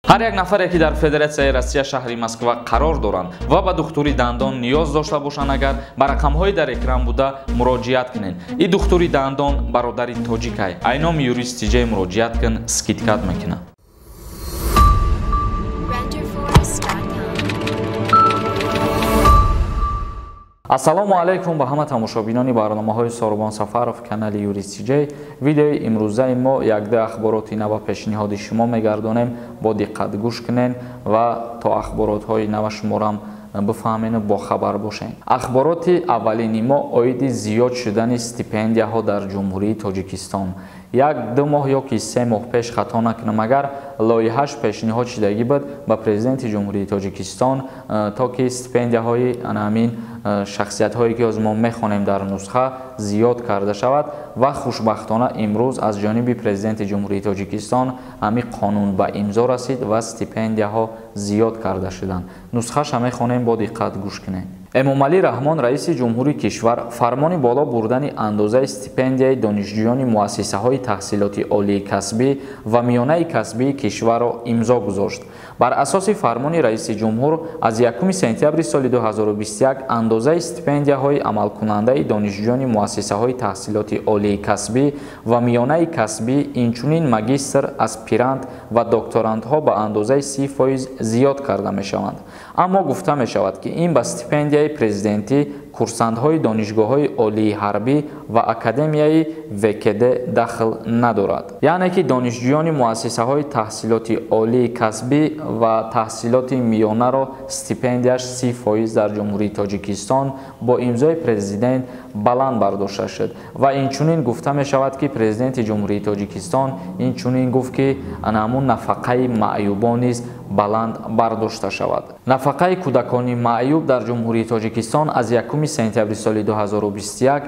ҳар як нафаре ки дар Федератсияи Россия шаҳри Москва қарор доранд ва ба духтури дандон ниёз дошта бошанд, агар ба рақамҳои дар экран буда муроҷиат кунед. И духтури дандон бародари тоҷикай. Айном юристи ҷай муроҷиат кун, скидкат мекунад. ассалому алайкум ба ҳама тамошобинони барномаҳои Сорбон Сафаров канали Юристи Ҷей. Видеои имрӯзаи мо якда ахбороти нав пешниҳоди шумо мегардонем. Бо диққат гӯш кунед ва то ахборотҳои нава шуморам бифаҳмену бохабар бошед. Ахбороти аввалини мо оиди зиёд шудани стипендияҳо дар Ҷумҳурии Тоҷикистон. 1-2 моҳ ёки 3 моҳ пеш хато накунам, агар лоиҳаш пешниҳод шудагӣ буд ба президенти Ҷумҳурии Тоҷикистон то ки стипендияҳои ҳамин шахсиятҳое ки ҳозир мо мехонем дар нусха зиёд карда шавад ва хушбахтона имрӯз аз ҷониби президенти Ҷумҳурии Тоҷикистон ҳамин қонун ба имзо расид ва стипендияҳо зиёд карда шуданд. Нусхаша мехонем, бо диққат гӯш кунед. Эмомалӣ Раҳмон, раиси ҷумҳурии кишвар, фармони боло бурдани андозаи стипендияи донишҷӯёни муассисаҳои таҳсилоти олии касбӣ ва миёнаи касбии кишварро имзо гузошт. Бар асоси фармони раиси ҷумҳур аз 1 сентябри соли 2021 андозаи стипендияҳои амалкунандаи донишҷӯёни муассисаҳои таҳсилоти олии касбӣ ва миёнаи касбӣ, инчунин магистр, аспирант ва докторантҳо ба андозаи 30% зиёд карда мешаванд. Аммо гуфта мешавад, ки ин ба стипендияи президентӣ, курсантҳои донишгоҳҳои олии ҳарбӣ ва академияи ВКД дахл надорад. Яъне ки донишҷӯёни муассисаҳои таҳсилоти олии касбӣ ва таҳсилоти миёнаро стипендияш 30% дар Ҷумҳурии Тоҷикистон бо имзои президент баланд бардошта шуд. Ва инчунин гуфта мешавад, ки президенти Ҷумҳурии Тоҷикистон инчунин гуфт, ки ҳамун нафақаи маъюбон низ баланд бардошта шавад. Нафақаи кӯдакони маъюб дар Ҷумҳурии Тоҷикистон аз 1 сентябри соли 2021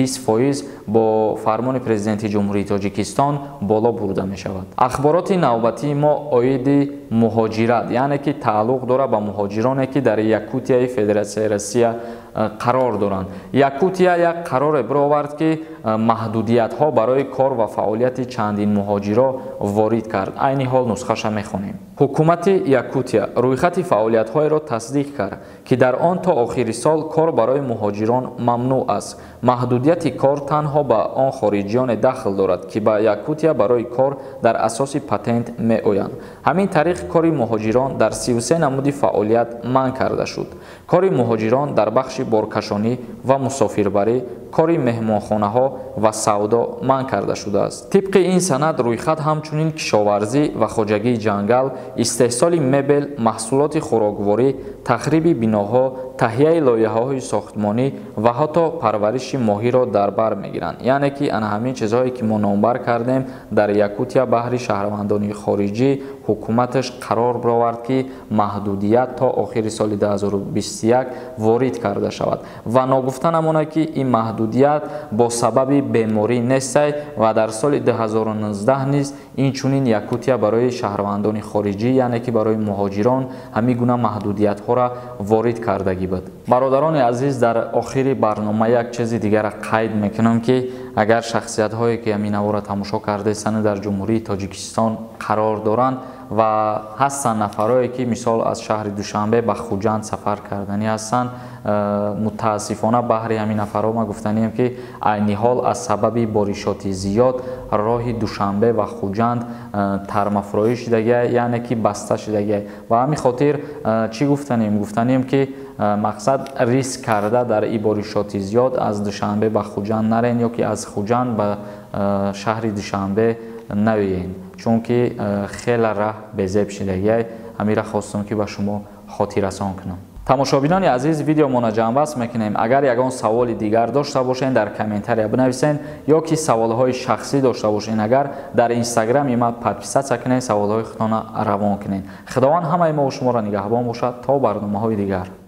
20% бо фармони президенти Ҷумҳурии Тоҷикистон боло бурда мешавад. Ахбороти навбатии мо оиди муҳоҷират, яъне ки тааллуқ дорад ба муҳоҷироне ки дар Якутияи Федератсияи Россия қарор доранд. Якутия як қароре бировард, ки маҳдудиятҳо барои кор ва фаъолияти чандин муҳоҷиро ворид кард. Айни ҳол нусхаша мехонем. ҳукумати Якутия рӯйхати фаъолиятҳоеро тасдиқ кард, ки дар он то охири сол кор барои муҳоҷирон мамнӯъ аст. маҳдудияти кор танҳо ба он хориҷиёне дахл дорад, ки ба Якутия барои кор дар асоси патент меоянд. ҳамин тариқ кори муҳоҷирон дар 33 намуди фаъолият манъ карда шуд. кори муҳоҷирон дар бахши боркашонӣ ва мусофирбарӣ, кори меҳмонхонаҳо ва савдо манъ карда шудааст. тибқи ин санад рӯйхат ҳамчунин кишоварзӣ ва хоҷагии ҷангал, истеҳсоли мебел, маҳсулоти хӯрокворӣ, тахриби биноҳо, таҳияи лоиҳаҳои сохтмонӣ ва ҳатто парвариши моҳиро дар бар мегиранд. яъне ки ана ҳамин чизҳое ки мо номбар кардем дар Якутия баҳри шаҳрвандони хориҷӣ ҳукуматаш қарор бировард, ки маҳдудият то охири соли 2021 ворид карда шавад. ва ногуфта намонад, ки ин маҳдудият бо сабаби беморӣ нестай ва дар соли 2019 низ инчунин Якутия барои шаҳрвандони хориҷӣ, яъне ки барои муҳоҷирон ҳамин гуна маҳдудиятҳоро ворид кардагӣ буд. бародарони азиз, дар охири барнома як чизи дигара қайд мекунам, ки агар шахсиятҳое ки ҳамин навора тамошо кардаистанд дар Ҷумҳурии Тоҷикистон қарор доранд ва ҳастанд нафарое ки мисол аз шаҳри Душанбе ба Хуҷанд сафар карданӣ ҳастанд, мутаассифона баҳри ҳамин нафарҳо ма гуфтанем, ки айни ҳол аз сабаби боришоти зиёд роҳи Душанбе ва Хуҷанд тармафроӣ шудагиа, яъне ки баста шудагиа. ва ҳамин хотир чӣ гуфтанем? гуфтанем, ки мақсад риск карда дар ин боришоти зиёд аз Душанбе ба Хуҷанд нарен, ё ки аз Хуҷанд ба шаҳри Душанбе навиен, чунки хеле раҳ безеб шудагиа. ҳамира хостам, ки ба шумо хотиррасон кунам. тамошобинони азиз, видео мо наҷамъбаст мекунем. агар ягон саволи дигар дошта бошед, дар комментария бинависен, ё ки саволҳои шахсӣ дошта бошед, агар дар инстаграми ма подписатсия кунед, саволҳои худтона равон кунед. худованд ҳамаи мо шуморо нигаҳбон бошад. то барномаҳои дигар.